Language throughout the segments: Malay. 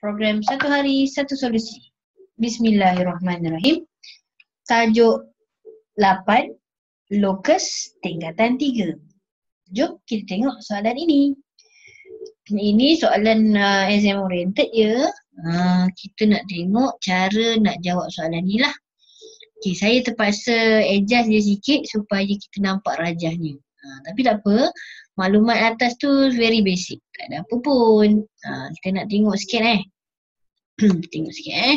Program Satu Hari Satu Solusi. Bismillahirrahmanirrahim. Tajuk 8, lokus tingkatan 3. Jom kita tengok soalan ini. Ini soalan exam oriented ya. Kita nak tengok cara nak jawab soalan ni lah. Okay, saya terpaksa adjust dia sikit supaya kita nampak rajahnya. Tapi tak apa, maklumat atas tu very basic. Tak ada apa pun. Kita nak tengok sikit tengok sikit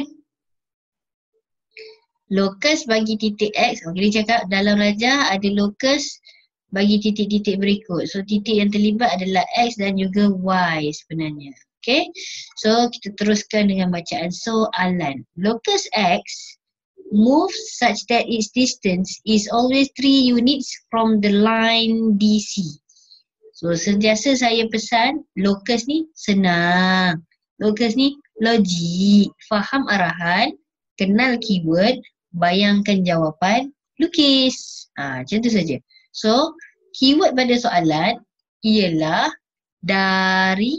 Lokus bagi titik X. Dia cakap dalam rajah ada lokus bagi titik-titik berikut. So titik yang terlibat adalah X dan juga Y sebenarnya. Okay. So kita teruskan dengan bacaan soalan. Lokus X moves such that its distance is always 3 units from the line DC. So sentiasa saya pesan lokus ni senang. Lokus ni logik. Faham arahan, kenal keyword, bayangkan jawapan, lukis. Macam tu saja. So keyword pada soalan ialah dari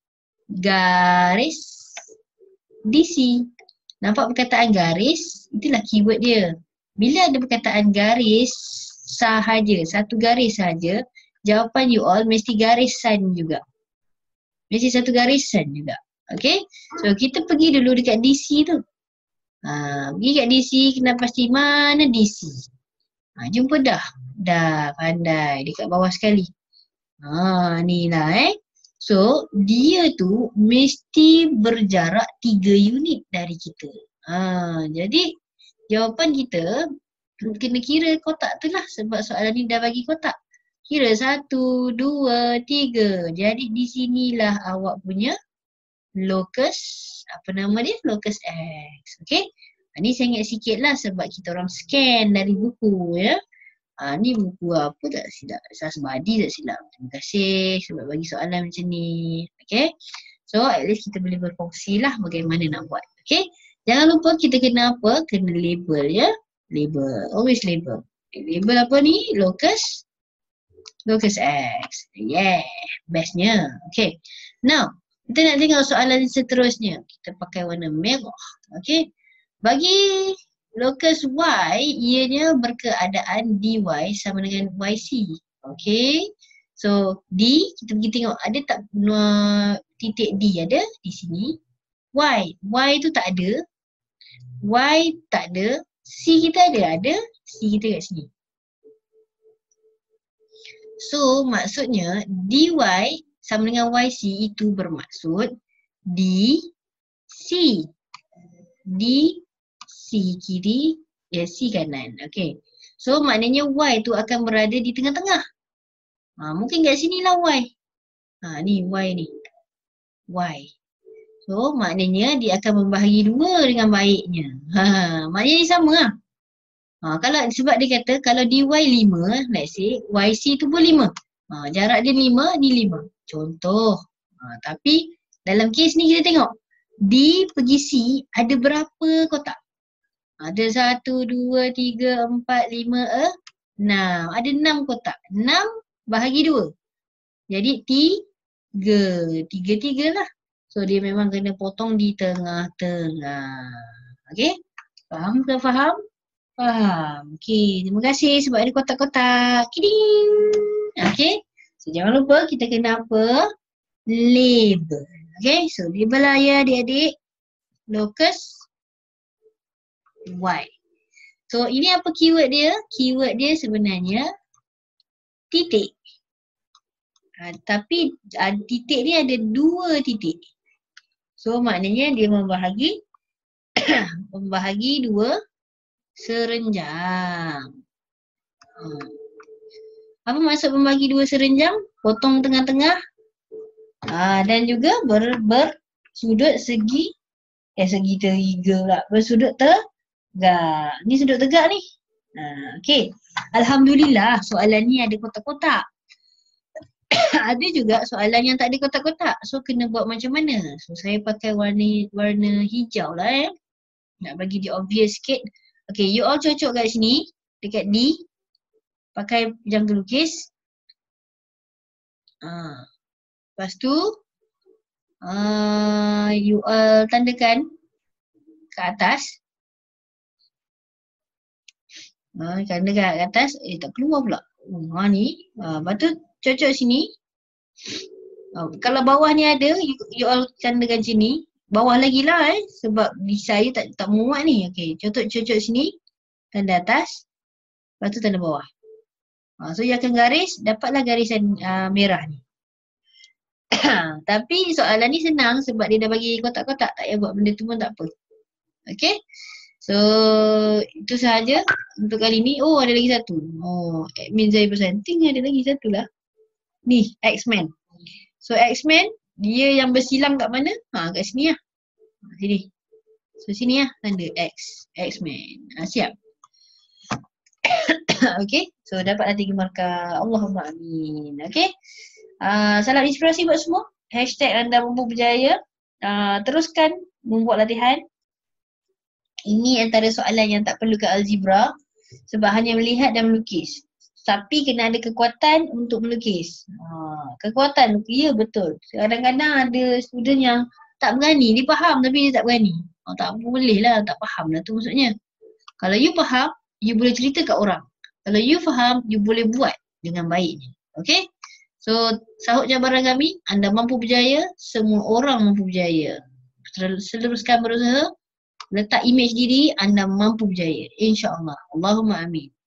garis DC. Nampak perkataan garis? Itulah keyword dia. Bila ada perkataan garis sahaja, satu garis sahaja, jawapan you all mesti garisan juga. Mesti satu garisan juga. Okay? So kita pergi dulu dekat DC tu. Pergi kat DC, kena pasti mana DC. Jumpa dah. Dah pandai. Dekat bawah sekali. Ni lah So dia tu mesti berjarak 3 unit dari kita. Jadi jawapan kita kena kira kotak tu lah. Sebab soalan ni dah bagi kotak. Kira 1, 2, 3. Jadi di sinilah awak punya lokus, apa nama dia? Lokus X. Okay. Ni saya ingat sikit lah sebab kita orang scan dari buku ya. Ni buku apa tak silap? Sasbadi tak silap. Terima kasih sebab bagi soalan macam ni. Okay. So at least kita boleh berfungsi lah bagaimana nak buat. Okay. Jangan lupa kita kena apa? Kena label ya. Label. Always label. Label apa ni? Lokus X. Yeah. Bestnya. Okay. Now, kita nak tengok soalan seterusnya. Kita pakai warna merah. Okay. Bagi lokus Y, ianya berkeadaan dy sama dengan yc. Okay. So, D, kita pergi tengok ada tak titik D ada di sini. Y tu tak ada. Y tak ada. C kita ada. Ada. C kita kat sini. So, maksudnya dy sama dengan yc itu bermaksud DC. DC kiri, C kanan. Okay. So, maknanya Y tu akan berada di tengah-tengah. Mungkin kat sini lah Y. Ni Y ni. Y. So, maknanya dia akan membahagi 2 dengan baiknya. Maknanya sama lah. Kalau sebab dia kata kalau dy 5, let's say yc tu pun 5. Jarak dia 5, ni 5. Contoh. Tapi dalam kes ni kita tengok D pergi C ada berapa kotak? Ada 1, 2, 3, 4, 5, 6. Ada 6 kotak. 6 bahagi 2. Jadi 3. 3 lah. So dia memang kena potong di tengah-tengah. Okay? Faham ke faham? Faham. Okay, terima kasih sebab ada kotak-kotak. Kiding. Okay. So jangan lupa kita kena apa? Label. Okay, so label lah ya adik-adik. Lokus Y. So ini apa keyword dia? Keyword dia sebenarnya titik. Tapi titik ni ada 2 titik. So maknanya dia membahagi membahagi 2 serenjang. Apa maksud membagi 2 serenjang? Potong tengah-tengah. Dan juga bersudut segi tiga pula. Bersudut tegak. Ni sudut tegak ni. Okay. Alhamdulillah soalan ni ada kotak-kotak. Ada juga soalan yang tak ada kotak-kotak. So kena buat macam mana? So saya pakai warna hijau lah Nak bagi dia obvious sikit. Okay, you all cocok kat sini. Dekat D. Pakai jangka lukis. Lepas tu you tandakan ke atas. Tandakan ke atas. Tak keluar pula. Ni. Lepas tu cocok sini. Kalau bawah ni ada, you all tandakan sini. Bawah lagi lah sebab di saya tak muat ni. Okay, cocok sini. Tanda atas. Lepas tu tanda bawah. So you akan garis, dapatlah garisan merah ni. Tapi soalan ni senang sebab dia dah bagi kotak-kotak. Tak payah buat benda tu pun tak apa. Okay. So itu sahaja untuk kali ni. Oh, ada lagi satu. Admin saya bersanting ada lagi satu lah. Ni, X-Men. So X-Men, dia yang bersilang kat mana? Kat sini lah. Sini. So sini lah tanda X. X-Men. Siap. Okay. So dapatlah 3 markah. Allahumma amin. Okay. Salam inspirasi buat semua. #anda mampu berjaya. Teruskan membuat latihan. Ini antara soalan yang tak perlu ke algebra. Sebab hanya melihat dan melukis. Tapi kena ada kekuatan untuk melukis. Kekuatan, ya betul. Kadang-kadang ada student yang tak berani. Dia faham tapi dia tak berani. Tak boleh lah, tak faham lah tu maksudnya. Kalau you faham, you boleh cerita kat orang. Kalau you faham, you boleh buat dengan baik. Okay? So, sahut cabaran kami, anda mampu berjaya, semua orang mampu berjaya. Seteruskan berusaha, letak image diri, anda mampu berjaya. InsyaAllah. Allahumma amin.